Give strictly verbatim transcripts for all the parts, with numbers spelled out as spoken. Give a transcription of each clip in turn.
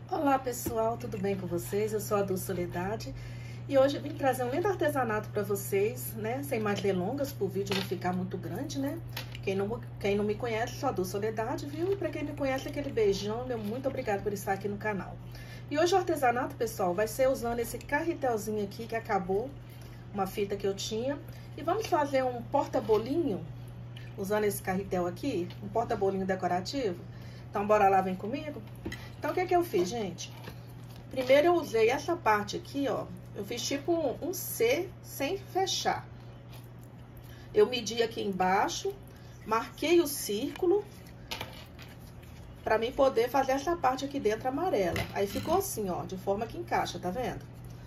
Olá pessoal, tudo bem com vocês? Eu sou a Dulce Soledade e hoje eu vim trazer um lindo artesanato para vocês, né? Sem mais delongas, para o vídeo não ficar muito grande, né? Quem não, quem não me conhece, sou a Dulce Soledade, viu? E para quem me conhece, aquele beijão, meu muito obrigado por estar aqui no canal. E hoje o artesanato, pessoal, vai ser usando esse carretelzinho aqui que acabou, uma fita que eu tinha. E vamos fazer um porta-bolinho, usando esse carretel aqui, um porta-bolinho decorativo. Então, bora lá, vem comigo? Então, o que que eu fiz, gente? Primeiro eu usei essa parte aqui, ó. Eu fiz tipo um, um C sem fechar. Eu medi aqui embaixo, marquei o círculo pra mim poder fazer essa parte aqui dentro amarela. Aí ficou assim, ó, de forma que encaixa, tá vendo?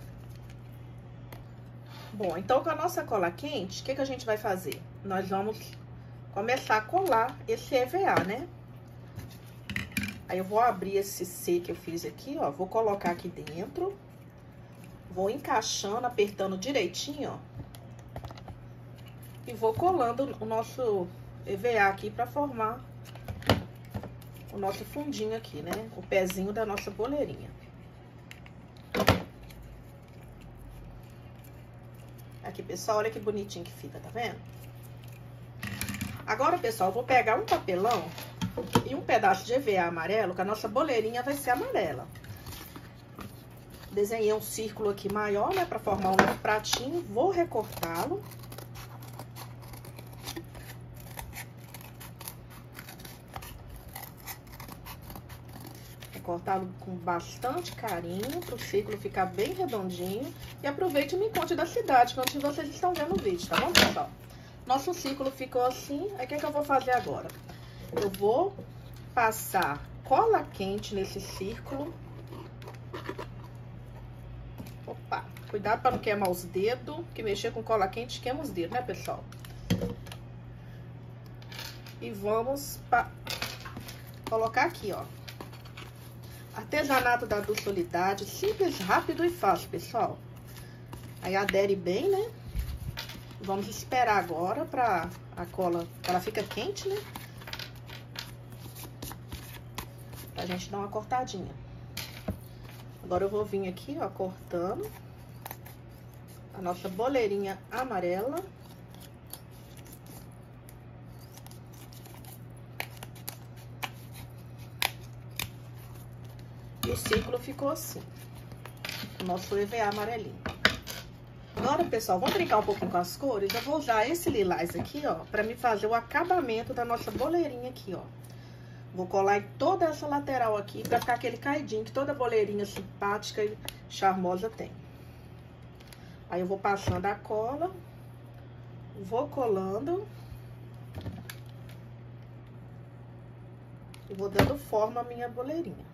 Bom, então com a nossa cola quente, o que que a gente vai fazer? Nós vamos começar a colar esse E V A, né? Aí eu vou abrir esse C que eu fiz aqui, ó, vou colocar aqui dentro, vou encaixando, apertando direitinho, ó, e vou colando o nosso E V A aqui pra formar o nosso fundinho aqui, né? O pezinho da nossa boleirinha. Aqui, pessoal, olha que bonitinho que fica, tá vendo? Agora, pessoal, eu vou pegar um papelão e um pedaço de E V A amarelo, que a nossa boleirinha vai ser amarela. Desenhei um círculo aqui maior, né, pra formar um novo pratinho. Vou recortá-lo. Recortá-lo com bastante carinho, pro círculo ficar bem redondinho. E aproveite e me conte da cidade, onde vocês estão vendo o vídeo, tá bom, pessoal? Nosso círculo ficou assim, aí o que que eu vou fazer agora? Eu vou passar cola quente nesse círculo. Opa, cuidado para não queimar os dedos, que mexer com cola quente queima os dedos, né, pessoal? E vamos pa... colocar aqui, ó. Artesanato da Dulce Soledade, simples, rápido e fácil, pessoal. Aí adere bem, né? Vamos esperar agora para a cola, ela fica quente, né? Pra gente dar uma cortadinha. Agora eu vou vir aqui, ó, cortando a nossa boleirinha amarela. E o círculo ficou assim, o nosso E V A amarelinho. Agora, pessoal, vamos brincar um pouquinho com as cores. Eu vou usar esse lilás aqui, ó, pra me fazer o acabamento da nossa boleirinha aqui, ó. Vou colar em toda essa lateral aqui, pra ficar aquele caidinho que toda boleirinha simpática e charmosa tem. Aí eu vou passando a cola, vou colando e vou dando forma à minha boleirinha.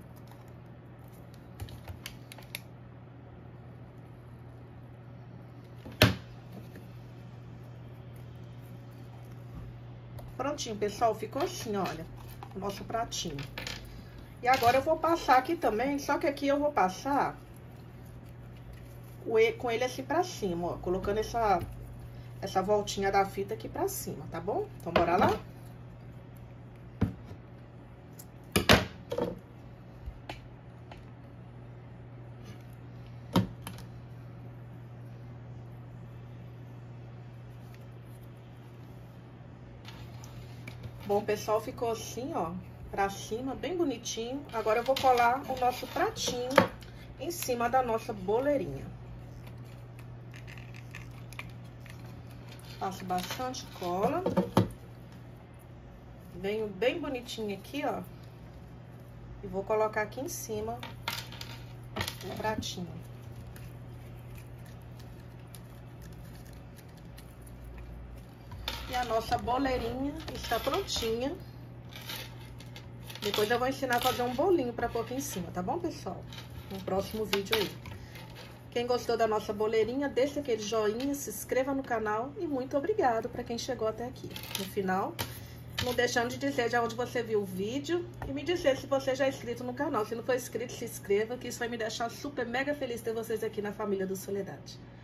Prontinho, pessoal, ficou assim, olha, o nosso pratinho. E agora eu vou passar aqui também, só que aqui eu vou passar o e, com ele assim pra cima, ó, colocando essa, essa voltinha da fita aqui pra cima, tá bom? Então, bora lá? Bom, pessoal, ficou assim, ó, pra cima, bem bonitinho. Agora eu vou colar o nosso pratinho em cima da nossa boleirinha. Passo bastante cola. Venho bem bonitinho aqui, ó. E vou colocar aqui em cima o pratinho. E a nossa boleirinha está prontinha. Depois eu vou ensinar a fazer um bolinho para pôr aqui em cima, tá bom, pessoal? No próximo vídeo aí. Quem gostou da nossa boleirinha, deixa aquele joinha, se inscreva no canal e muito obrigado para quem chegou até aqui. No final, não deixando de dizer de onde você viu o vídeo e me dizer se você já é inscrito no canal. Se não for inscrito, se inscreva, que isso vai me deixar super mega feliz ter vocês aqui na família do Soledade.